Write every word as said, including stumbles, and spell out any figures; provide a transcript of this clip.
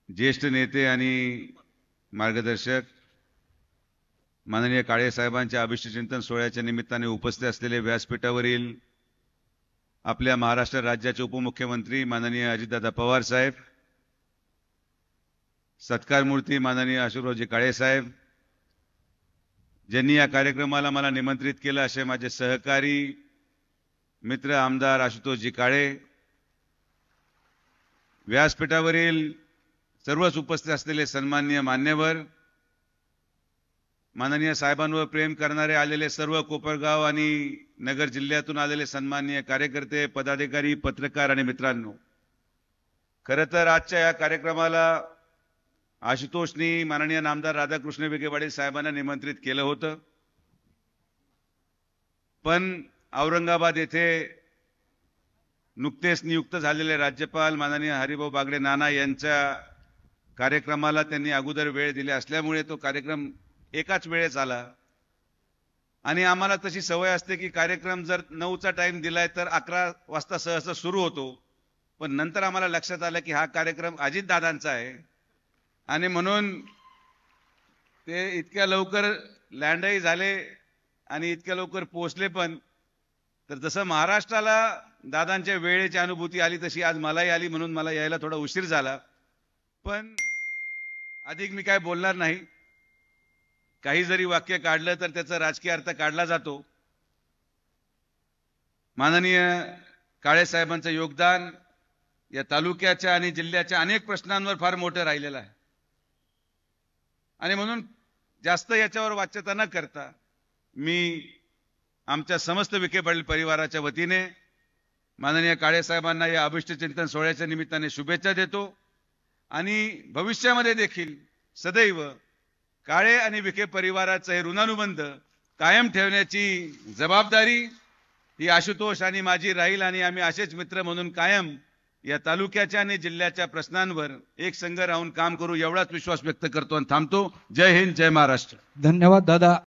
ज्येष्ठ नेते आणि मार्गदर्शक माननीय काळे साहेबांच्या अभिष्टचिंतन सोहळ्याच्या निमित्ताने उपस्थित असलेले व्यासपीठावरील आपल्या महाराष्ट्र राज्याचे उपमुख्यमंत्री माननीय अजितदादा पवार साहेब, सत्कारमूर्ती माननीय अशोकरावजी काळे साहेब, ज्यांनी या कार्यक्रमाला मला निमंत्रित केलं असे माझे सहकारी मित्र आमदार आशुतोषजी काळे, व्यासपीठावरील सर्वच उपस्थित असलेले सन्माननीय मान्यवर, माननीय साहेबांवर प्रेम करणारे आलेले सर्व कोपरगाव आणि नगर जिल्ह्यातून आलेले सन्माननीय कार्यकर्ते, पदाधिकारी, पत्रकार आणि मित्रांनो, खरं तर आजच्या या कार्यक्रमाला आशुतोषनी माननीय नामदार राधाकृष्ण विखे पाटील साहेबांना निमंत्रित केलं होतं, पण औरंगाबाद येथे नुकतेच नियुक्त झालेले राज्यपाल माननीय हरिभाऊ बागडे नाना यांच्या कार्यक्रमाला त्यांनी अगोदर वेळ दिली असल्यामुळे तो कार्यक्रम एकाच वेळेस आला आणि आम्हाला तशी सवय असते की कार्यक्रम जर नऊचा टाइम दिलाय तर अकरा वाजता सहसा सुरू होतो, पण नंतर आम्हाला लक्षात आलं की हा कार्यक्रम अजितदादांचा आहे आणि म्हणून ते इतक्या लवकर लँडही झाले आणि इतक्या लवकर पोहोचले पण. तर जसं महाराष्ट्राला दादांच्या वेळेची अनुभूती आली तशी आज मलाही आली, म्हणून मला यायला थोडा उशीर झाला, पण अधिक मी काय बोलणार नाही. काही जरी वाक्य काढलं तर त्याचा राजकीय अर्थ काढला जातो. माननीय काळे साहेबांचं योगदान या तालुक्याच्या आणि जिल्ह्याच्या अनेक प्रश्नांवर फार मोठं राहिलेलं आहे आणि म्हणून जास्त याच्यावर वाच्यता न करता मी आमच्या समस्त विखे पाटील परिवाराच्या वतीने माननीय काळे साहेबांना या अभिष्टचिंतन सोहळ्याच्या निमित्ताने शुभेच्छा देतो आणि भविष्यामध्ये देखील सदैव काळे आणि विखे परिवाराचं हे ऋणानुबंध कायम ठेवण्याची जबाबदारी ही आशुतोष आणि माझी राहील आणि आम्ही असेच मित्र म्हणून कायम या तालुक्याच्या आणि जिल्ह्याच्या प्रश्नांवर एक संघ राहून काम करू एवढाच विश्वास व्यक्त करतो आणि थांबतो. जय हिंद, जय महाराष्ट्र. धन्यवाद दादा.